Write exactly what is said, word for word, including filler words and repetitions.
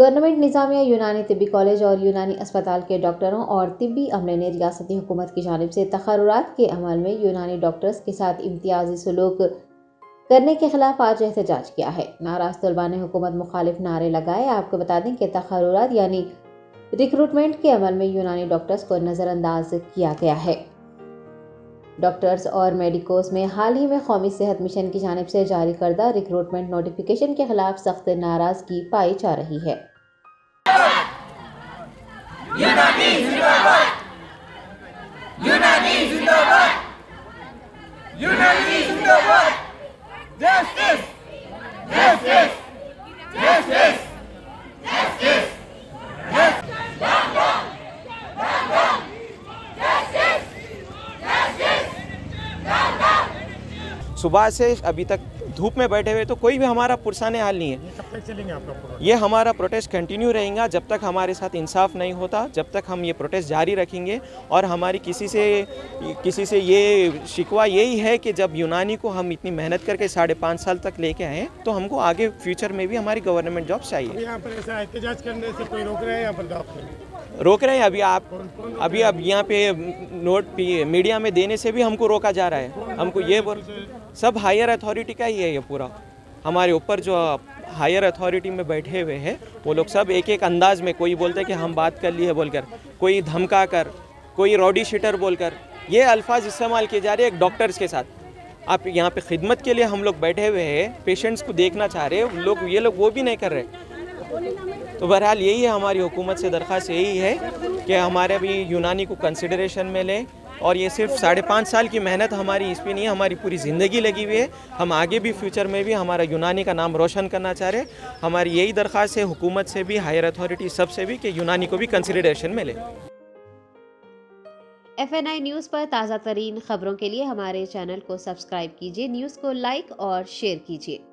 Government Nizamia यूनानी तिब्बी college और यूनानी अस्पताल के डॉक्टरों और तिब्बी अमले ने रियासती हुकूमत की जानिब से तक़र्रुरात के अमल में यूनानी डॉक्टर्स के साथ इम्तियाजी सलूक करने के खिलाफ आज एहतजाज किया है। नाराज तलबा ने हुकूमत मुखालिफ नारे लगाए। आपको बता दें कि तक़र्रुरात यानी रिक्रूटमेंट के अमल में यूनानी डॉक्टर्स को नज़रअंदाज किया गया है। डॉक्टर्स और मेडिकोस में हाल ही में कौमी सेहत मिशन की जानिब से जारी करदा रिक्रूटमेंट नोटिफिकेशन के खिलाफ सख्त नाराजगी पाई जा रही है। यूनानी जिंदाबाद! यूनानी जिंदाबाद! यूनानी जिंदाबाद! Justice! Justice! Justice! Justice! सुबह से अभी तक धूप में बैठे हुए तो कोई भी हमारा पुरसाने हाल नहीं है। ये कब तक चलेंगे आपका प्रोटेस्ट? ये हमारा प्रोटेस्ट कंटिन्यू रहेगा जब तक हमारे साथ इंसाफ नहीं होता, जब तक हम ये प्रोटेस्ट जारी रखेंगे। और हमारी किसी से किसी से ये शिकवा यही है कि जब यूनानी को हम इतनी मेहनत करके साढ़े पाँच साल तक लेके आए तो हमको आगे फ्यूचर में भी हमारी गवर्नमेंट जॉब चाहिए। यहाँ पर ऐसा एहतजाज करने से कोई रोक रहे हैं? यहाँ पर रोक रहे हैं अभी आप अभी अब यहाँ पे नोट मीडिया में देने से भी हमको रोका जा रहा है। हमको ये बोल सब हायर अथॉरिटी का ही है। ये पूरा हमारे ऊपर जो हायर अथॉरिटी में बैठे हुए हैं वो लोग सब एक एक अंदाज में, कोई बोलते हैं कि हम बात कर लिए बोलकर, कोई धमका कर, कोई रॉडी शीटर बोलकर, ये अल्फाज इस्तेमाल किए जा रहे हैं एक डॉक्टर्स के साथ। आप यहाँ पे खिदमत के लिए हम लोग बैठे हुए हैं, पेशेंट्स को देखना चाह रहे हैं लोग, ये लोग वो भी नहीं कर रहे। तो बहरहाल यही है हमारी हुकूमत से दरख्वास्त यही है कि हमारे भी यूनानी को कंसिडरेशन में लें। और ये सिर्फ साढ़े पाँच साल की मेहनत हमारी इस पर नहीं है, हमारी पूरी ज़िंदगी लगी हुई है। हम आगे भी फ्यूचर में भी हमारा यूनानी का नाम रोशन करना चाह रहे हैं। हमारी यही दरख्वास्त है हुकूमत से भी, हायर अथॉरिटी सबसे भी, कि यूनानी को भी कंसिडरेशन में लें। एफ एन आई न्यूज़ पर ताज़ा तरीन खबरों के लिए हमारे चैनल को सब्सक्राइब कीजिए, न्यूज़ को लाइक और शेयर कीजिए।